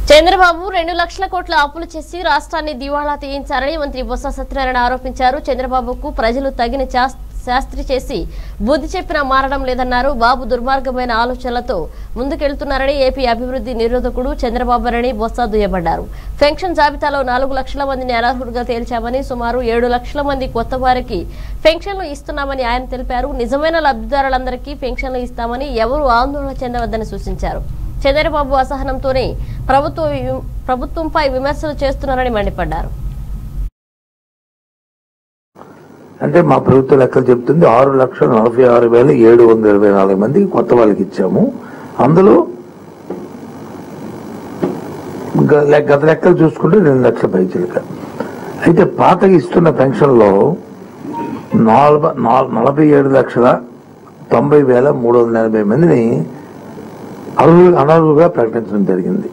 చంద్రబాబు 2 లక్షల కోట్ల అప్పులు చేసి రాష్ట్రాన్ని దివాళా తీయించారని మంత్రి బొత్స సత్యనారాయణ ఆరోపించారు. చంద్రబాబుకు ప్రజలు తగిన శాస్త్రి చేసి బుద్ధి చెప్పినా మారడం లేదన్నారు. బాబు దుర్మార్గమైన ఆలోచనలతో ముందుకెళ్తున్నారని ఏపీ అభివృద్ధి నిరోధకుడు చంద్రబాబురని బొత్స దుయ్యబడ్డారు. పెన్షన్ జాబితాలో 4 లక్షల మందిని అనర్హులుగా తేల్చామని, సుమారు 7 లక్షల మంది కొత్త వారికి పెన్షన్లు ఇస్తున్నామని ఆయన తెలిపారు. నిజమైన లబ్ధిదారులందరికీ పెన్షన్లు ఇస్తామని ఎవరూ ఆందోళన చెందవద్దని సూచించారు. చంద్రబాబు అసహనంతోనే ప్రభుత్వంపై విమర్శలు చేస్తున్నారని మండిపడ్డారు. అంటే మా ప్రభుత్వ లెక్కలు చెప్తుంది 6,46,724 మందికి కొత్త వాళ్ళకి ఇచ్చాము. అందులో గత లెక్కలు చూసుకుంటే 2 లక్షల పైచిలక. అయితే పాతకి ఇస్తున్న పెన్షన్లో 47,90,380 మందిని అనర్హులుగా ప్రకటించడం జరిగింది.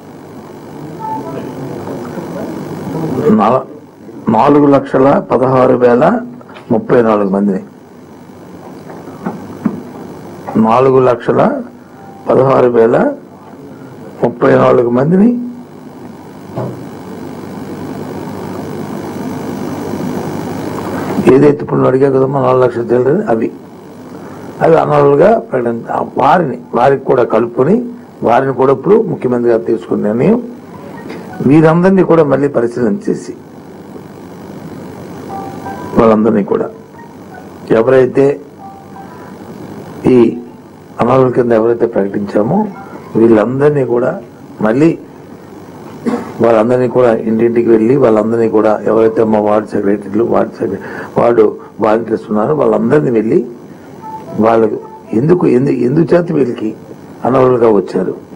4,16,34 మందిని 4,16,34 మందిని ఏదైతే ఇప్పుడు అడిగా కదమ్మా 4 లక్షలు తెలియదు అవి అనర్హులుగా ప్రకటించ వారికి కూడా కలుపుకొని వారిని కూడా ఇప్పుడు ముఖ్యమంత్రి గారు తీసుకున్న నిర్ణయం వీరందరినీ కూడా మళ్ళీ పరిశీలన చేసి వాళ్ళందరినీ కూడా ఎవరైతే ఈ అనర్హుల కింద ఎవరైతే ప్రకటించామో వీళ్ళందరినీ కూడా మళ్ళీ వాళ్ళందరినీ కూడా ఇంటింటికి వెళ్ళి వాళ్ళందరినీ కూడా ఎవరైతే మా వార్డు సెక్రటరీలు వార్డు వాలంటీర్స్ ఉన్నారో వాళ్ళందరినీ వెళ్ళి వాళ్ళకు ఎందుకు చేత వీళ్ళకి అనర్హులుగా వచ్చారు